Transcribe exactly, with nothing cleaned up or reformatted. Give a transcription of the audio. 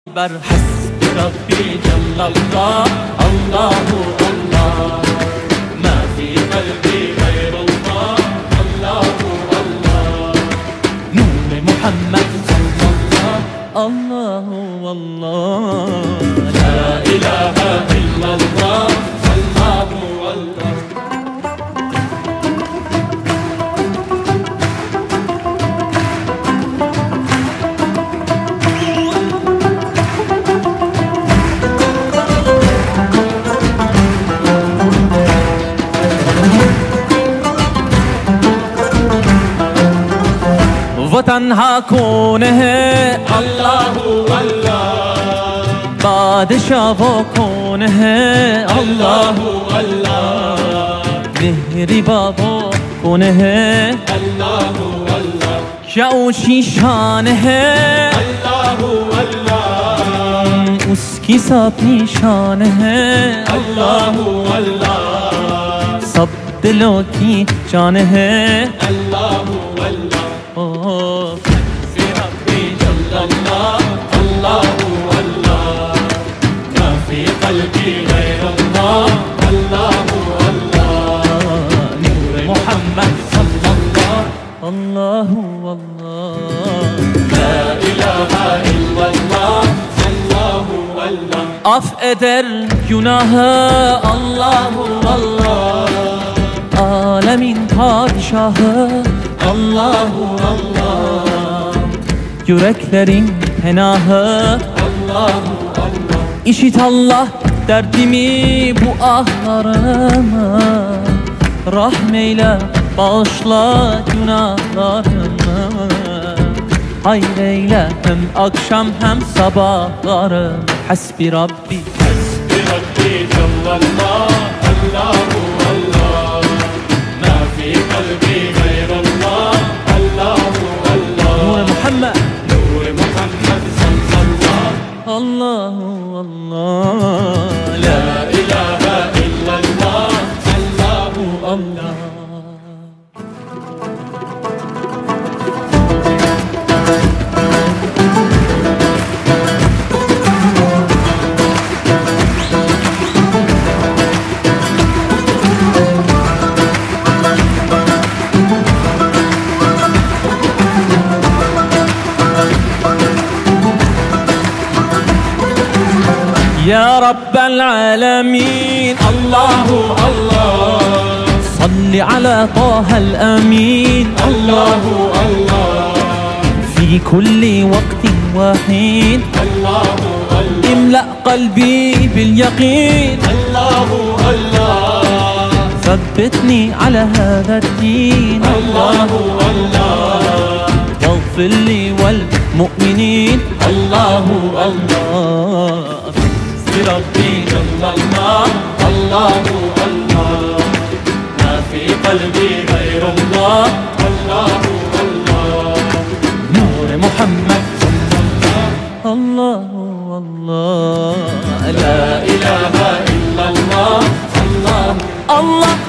بر حسب ربي جل الله الله الله ما في قلبي غير الله الله الله نور محمد صلى الله الله والله لا إله إلا الله الله والله तन्हा कौन है अल्लाह अल्लाह बादशाह वो कौन है अल्लाह अल्लाह मेहरबा वो कौन है अल्लाह अल्लाह क्या ऊंची शान है अल्लाह अल्लाह उसकी सब शान है अल्लाह अल्लाह सब दिलों की जान है अल्लाह अल्लाह في ربي جل الله الله الله ما في قلبي غير الله الله الله نور محمد صلى الله الله الله لا إله إلا الله الله الله af eder günahı Allah Allah alemin padişahı Allahu Allah yüreklerin penahı Allahu Allah İşit Allah derdimi bu ahlarıma rahmeyle bağışla günahlarımı hayreyle hem akşam hem sabahlarım Hasbi Rabbi Hasbi Rabbi Cellallah Allahu Allah ma fi kalbi gayr Allah Allahu Allah Nur Muhammed Nur Muhammed sallallahu Allahu Allah La ilahe illallah Allahu Allah يا رب العالمين الله الله صل على طه الأمين الله الله في كل وقت وحين الله الله املأ قلبي باليقين الله الله ثبتني على هذا الدين الله الله واغفر لي والمؤمنين الله الله ربي جل الله الله الله ما في قلبي غير الله الله الله نور محمد صلى الله الله الله لا إله إلا الله الله الله